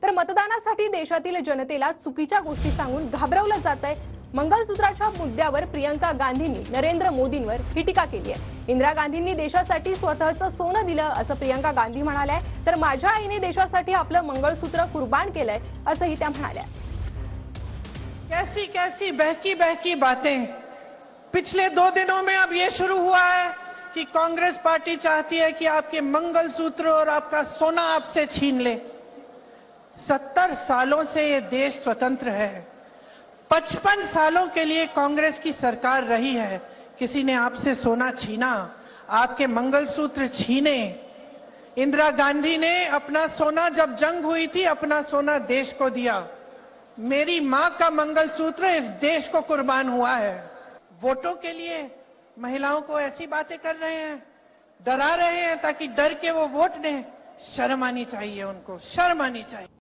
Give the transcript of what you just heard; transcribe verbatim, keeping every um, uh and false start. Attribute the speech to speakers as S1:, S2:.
S1: तर मतदानासाठी देशातील जनतेला चुकीच्या गोष्टी सांगून घाबरवलं जातंय। मंगलसूत्राच्या मुद्द्यावर प्रियंका गांधींनी नरेंद्र मोदींवर ही टीका केली आहे। इंदिरा गांधींनी देशासाठी स्वतःचं सोनं दिलं असं प्रियंका गांधी म्हणाल्या, तर माझ्या आईने देशासाठी आपलं मंगळसूत्र कुर्बान केलंय असंही त्या म्हणाल्या।
S2: कैसी कैसी बहकी बहकी बातें। पिछले दो दिनों में अब ये शुरू हुआ है कि कांग्रेस पार्टी चाहती है कि आपके मंगलसूत्र और आपका सोना आपसे छीन ले। सत्तर सालों से ये देश स्वतंत्र है, पचपन सालों के लिए कांग्रेस की सरकार रही है। किसी ने आपसे सोना छीना, आपके मंगलसूत्र छीने। इंदिरा गांधी ने अपना सोना, जब जंग हुई थी, अपना सोना देश को दिया। मेरी मां का मंगलसूत्र इस देश को कुर्बान हुआ है। वोटों के लिए महिलाओं को ऐसी बातें कर रहे हैं, डरा रहे हैं ताकि डर के वो वोट दें। शर्म आनी चाहिए, उनको शर्म आनी चाहिए।